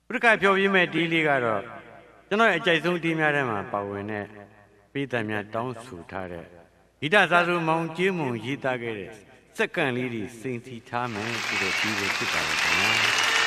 ဘုရားပြောပြမဲ့ဒီလေးကတော့ကျွန်တော်ရဲ့အကြိုက်ဆုံးဒီများထဲမှာပါဝင်တဲ့ပြည်သူများတောင်းဆိုထားတဲ့ဂီတစာစုမောင်ကျေးမွန်ရေးသားခဲ့တဲ့စက္ကန့်လေးတွေစိန်စီထားမယ်ဆိုတော့ဒီလိုဖြစ်ပါတယ်ခင်ဗျာ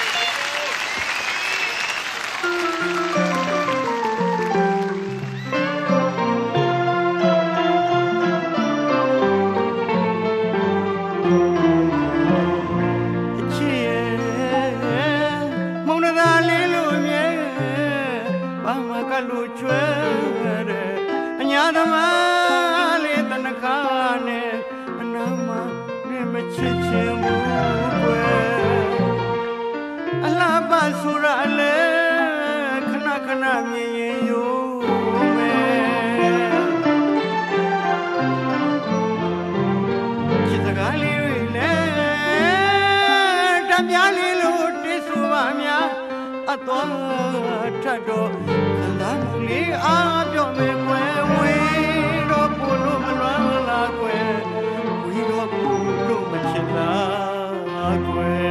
လူချွဲတဲ့အညာသမားလေးတနခါနဲ့အနာမနဲ့မချစ်ချင်ဘူးကွယ်အလားပါဆိုရလေခဏခဏမြင်ရင်ယိုမယ်ချစ်စကားလေးတွေနဲ့တပြားလေးလို့တိဆိုပါများအတော်ထတ်တော့လေးအားပြောမယ်ကွယ်ဝေးတော့ပူလို့မလွမ်းလားကွယ်ဝေးတော့ပူလို့မချစ်လားကွယ်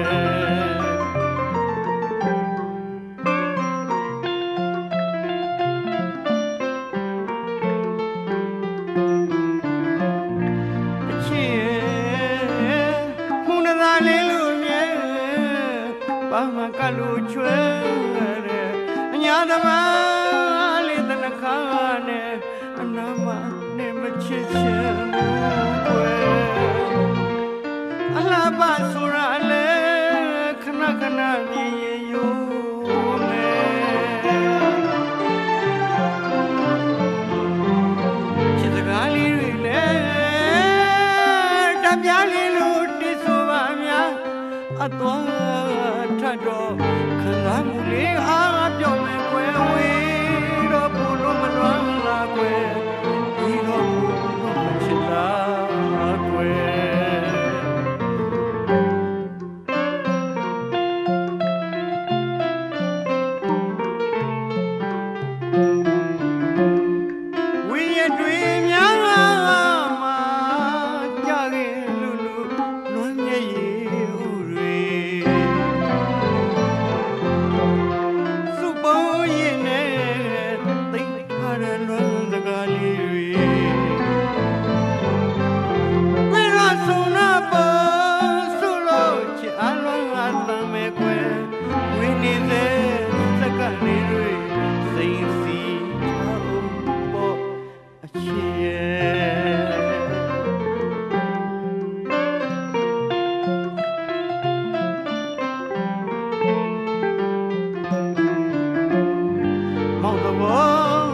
အချစ်မုန်သာလေးလို့မြဲဘာမှကလို့ချွဲတဲ့အညာသမားခါနဲ့အနာမနဲ့မချစ်ချင်ဘူးကွယ်အလားပါဆိုရလေခဏခဏမြင်ရင်ယိုမယ်ချစ်စကားလေးတွေလည်းတပြားလေးလို့တိဆိုပါများအတော်ထတ်တော့ခံစားမှုလေးအားပြောင်းမယ်ကွယ်ဝေးမလွမ်းလားကွယ်ဒီတော့မချစ်လားကွယ်ဝိရတွေများမှာကြခဲ့လူလွမ်းမြေရည်ဥတွေစုပုံရင်နဲ့လွန်စကားလေးတွေဝိရဆုံနာပေါ်ဆုလို့ချစ်အလုံးအသံမဲ့ကွယ်ဝိနေတဲ့စကားလေးတွေစိတ်စီအောင်ပေါ်အချစ်ရဲ့မောင်တော်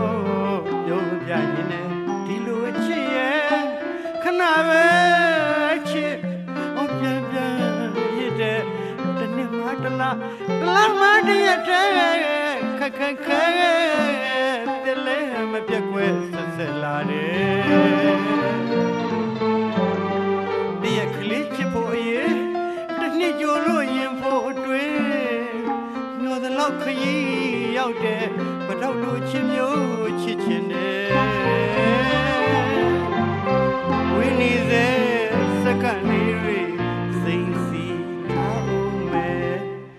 ဒီလိုအချစ်ရဲ့ခဏပဲချစ်အောင်ပြန်ပြန်ရတဲ့တနေ့မှတလားမှတရက်တည်းခက်ခက်ခဲတလဲမပြတ်ကွယ်ဆက်ဆက်လာတယ်ဒီရကလေးချစ်ဖို့အရေးတနေ့ကြိုလို့ရင်ဖို့အတွင်းညော်တဲ့လောက်ခရီးရောက်တဲ့ဘတော့လို့ချစ်မျိုးချစ်ချင်တယ်ဝိနည်းစေစက္ကန့်လေးတွေစိမ့်စီထားအောင်မယ်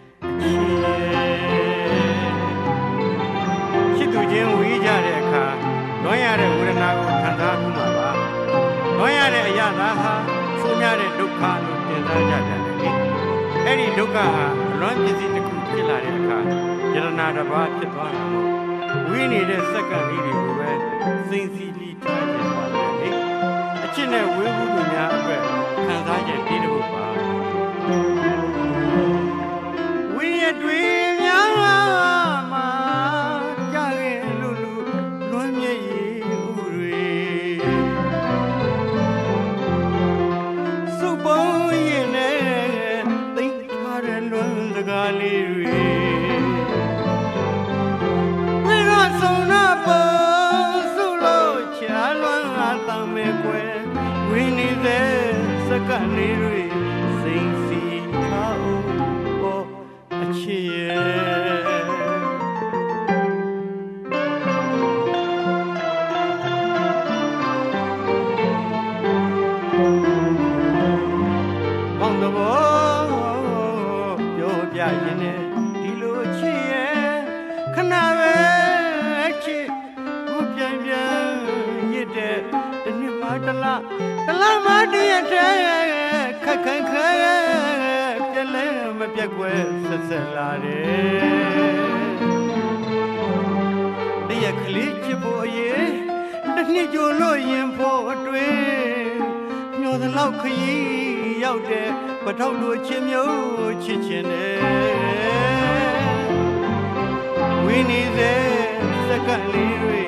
ချစ်သူချင်းဝေးကြတဲ့အခါလွန်ရတဲ့ဝေဒနာကိုခံစားမှုမှာပါလွန်ရတဲ့အရာသာဟာဆိုးများတဲ့ဒုက္ခလို့သင်စားကြတယ်လေအဲ့ဒီဒုက္ခဟာလွန်ပစ္စည်းတစ်ခုဖြစ်လာတဲ့အခါယရနာတစ်ပါးဖြစ်သွားတာမို့ဝေးနေတဲ့စက္ကန့်လေးတွေကိုပဲစိမ့်စီလီထားကြပါတယ်လေအချစ်နဲ့ဝေးမှုတွေများအတွက်ခံစားချက်ဒီလိုပါဝိရတွေများမှာကြခဲ့လူလွမ်းမြေရည်ဥတွေစုပုံရင်နဲ့သိထားတဲ့လွမ်းစကားလေးတွေဝိရဆုံနာပေါ်စုလို့ချာလွမ်းအတမ်းမဲ့ကွယ်ဝိနေတဲ့စက္ကန့်လေးတွေစိမ့်စီထားအောင်အချစ်ရဲ့ဘောင်တော်ပြောပြရင်ဒီလိုချပြက်ကွယ်ဆက်ဆက်လာတယ်တရက်ကလေးချစ်ဖို့အရေးတစ်နှစ်ကျော်လို့ရင်ဖို့အတွင်းညိုသလောက်ခရီးရောက်တဲ့ပထောက်လိုချစ်မျိုးချစ်ချင်တယ်ဝင်းနေစေစက္ကန့်လေးတွေ